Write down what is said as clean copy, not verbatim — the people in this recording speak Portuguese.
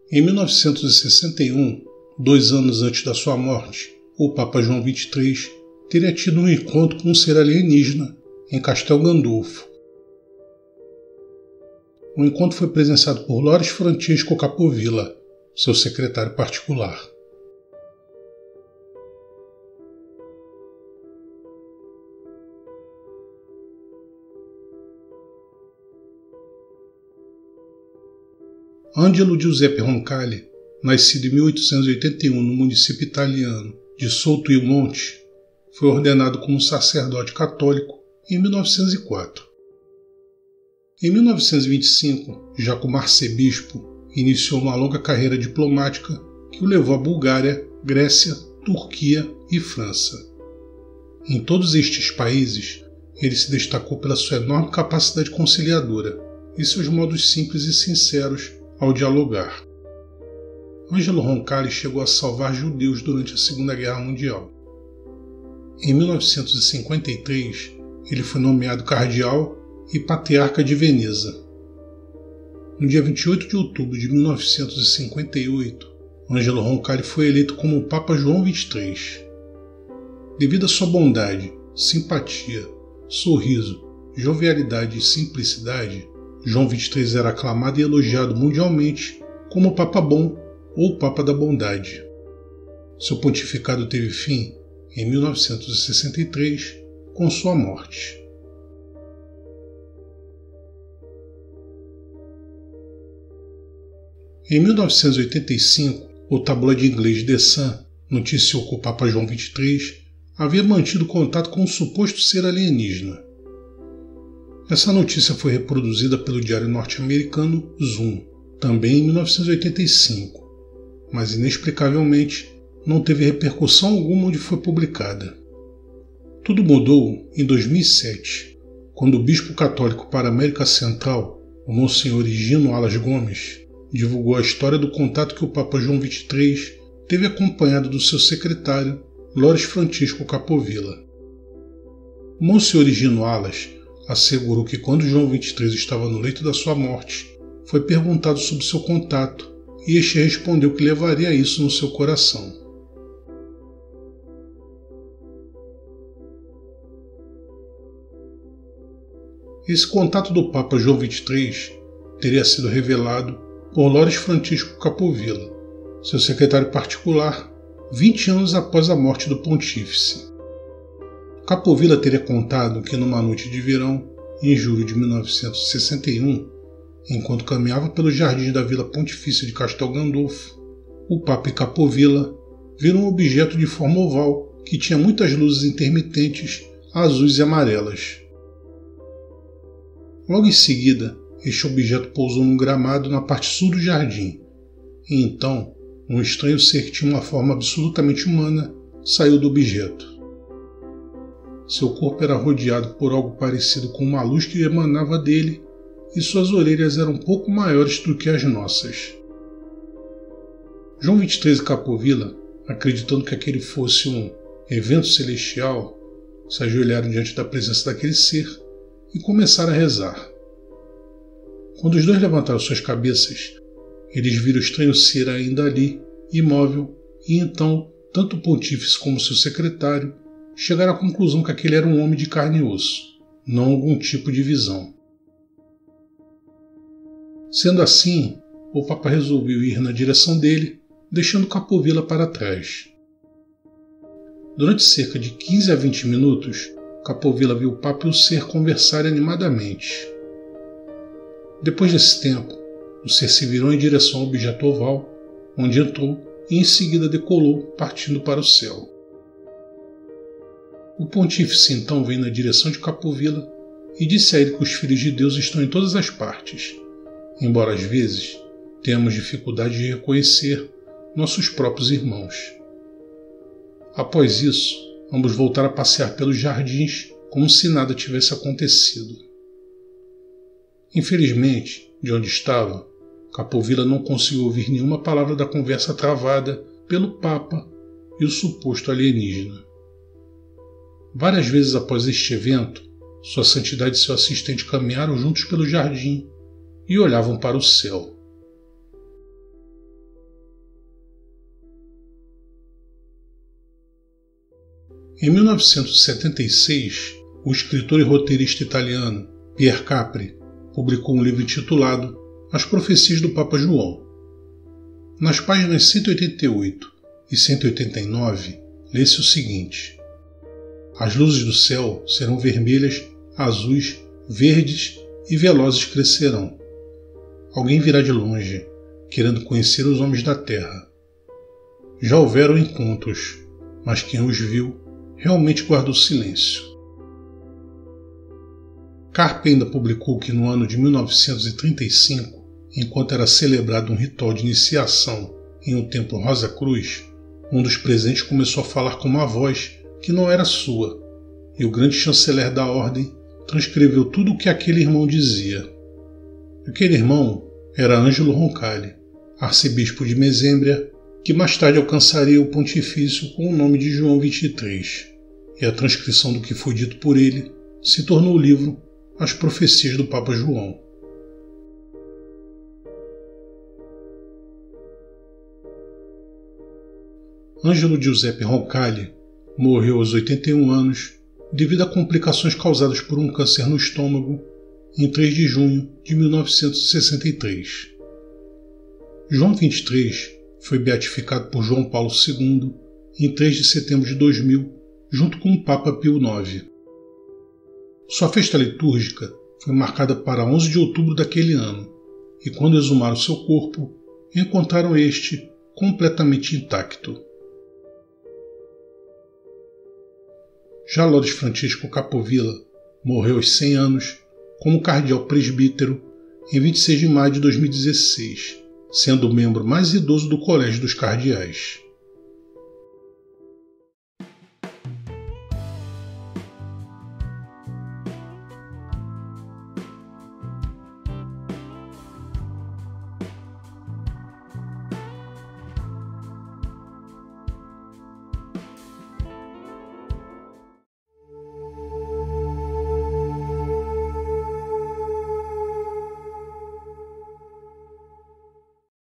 Em 1961, 2 anos antes da sua morte, o Papa João XXIII teria tido um encontro com um ser alienígena em Castel Gandolfo. O encontro foi presenciado por Loris Francesco Capovilla, seu secretário particular. Angelo Giuseppe Roncalli, nascido em 1881 no município italiano de Souto il Monte, foi ordenado como sacerdote católico em 1904. Em 1925, já como arcebispo, iniciou uma longa carreira diplomática que o levou à Bulgária, Grécia, Turquia e França. Em todos estes países, ele se destacou pela sua enorme capacidade conciliadora e seus modos simples e sinceros ao dialogar. Angelo Roncalli chegou a salvar judeus durante a Segunda Guerra Mundial. Em 1953, ele foi nomeado cardeal e patriarca de Veneza. No dia 28 de outubro de 1958, Angelo Roncalli foi eleito como o Papa João XXIII. Devido à sua bondade, simpatia, sorriso, jovialidade e simplicidade, João XXIII era aclamado e elogiado mundialmente como o Papa Bom ou Papa da Bondade. Seu pontificado teve fim em 1963 com sua morte. Em 1985, o tabloide inglês The Sun noticiou que o Papa João XXIII havia mantido contato com um suposto ser alienígena. Essa notícia foi reproduzida pelo diário norte-americano Zoom, também em 1985, mas inexplicavelmente não teve repercussão alguma onde foi publicada. Tudo mudou em 2007, quando o bispo católico para a América Central, o Monsenhor Higino Alas Gomes, divulgou a história do contato que o Papa João XXIII teve acompanhado do seu secretário, Loris Francesco Capovilla. O Monsenhor Higino Alas assegurou que quando João XXIII estava no leito da sua morte, foi perguntado sobre seu contato e este respondeu que levaria isso no seu coração. Esse contato do Papa João XXIII teria sido revelado por Loris Francesco Capovilla, seu secretário particular, 20 anos após a morte do pontífice. Capovilla teria contado que numa noite de verão, em julho de 1961, enquanto caminhava pelos jardins da Vila Pontifícia de Castel Gandolfo, o Papa e Capovilla viram um objeto de forma oval que tinha muitas luzes intermitentes, azuis e amarelas. Logo em seguida, este objeto pousou num gramado na parte sul do jardim, e então um estranho ser que tinha uma forma absolutamente humana saiu do objeto. Seu corpo era rodeado por algo parecido com uma luz que emanava dele e suas orelhas eram um pouco maiores do que as nossas. João XXIII e Capovilla, acreditando que aquele fosse um evento celestial, se ajoelharam diante da presença daquele ser e começaram a rezar. Quando os dois levantaram suas cabeças, eles viram o estranho ser ainda ali, imóvel, e então, tanto o pontífice como seu secretário chegaram à conclusão que aquele era um homem de carne e osso, não algum tipo de visão. Sendo assim, o Papa resolveu ir na direção dele, deixando Capovilla para trás. Durante cerca de 15 a 20 minutos, Capovilla viu o Papa e o ser conversarem animadamente. Depois desse tempo, o ser se virou em direção ao objeto oval, onde entrou e em seguida decolou, partindo para o céu. O pontífice então veio na direção de Capovilla e disse a ele que os filhos de Deus estão em todas as partes, embora às vezes tenhamos dificuldade de reconhecer nossos próprios irmãos. Após isso, ambos voltaram a passear pelos jardins como se nada tivesse acontecido. Infelizmente, de onde estava, Capovilla não conseguiu ouvir nenhuma palavra da conversa travada pelo Papa e o suposto alienígena. Várias vezes após este evento, Sua Santidade e seu assistente caminharam juntos pelo jardim e olhavam para o céu. Em 1976, o escritor e roteirista italiano Pier Capri publicou um livro intitulado As Profecias do Papa João. Nas páginas 188 e 189, lê-se o seguinte: as luzes do céu serão vermelhas, azuis, verdes e velozes crescerão. Alguém virá de longe, querendo conhecer os homens da terra. Já houveram encontros, mas quem os viu realmente guardou silêncio. Carpe ainda publicou que no ano de 1935, enquanto era celebrado um ritual de iniciação em um templo Rosa Cruz, um dos presentes começou a falar com uma voz que não era sua, e o grande chanceler da ordem transcreveu tudo o que aquele irmão dizia. Aquele irmão era Ângelo Roncalli, arcebispo de Mesembria, que mais tarde alcançaria o pontifício com o nome de João XXIII, e a transcrição do que foi dito por ele se tornou o livro As Profecias do Papa João. Ângelo Giuseppe Roncalli morreu aos 81 anos devido a complicações causadas por um câncer no estômago em 3 de junho de 1963. João XXIII foi beatificado por João Paulo II em 3 de setembro de 2000, junto com o Papa Pio IX. Sua festa litúrgica foi marcada para 11 de outubro daquele ano, e quando exumaram seu corpo, encontraram este completamente intacto. Já Lourdes Francisco Capovilla morreu aos 100 anos como cardeal presbítero em 26 de maio de 2016, sendo o membro mais idoso do Colégio dos Cardeais.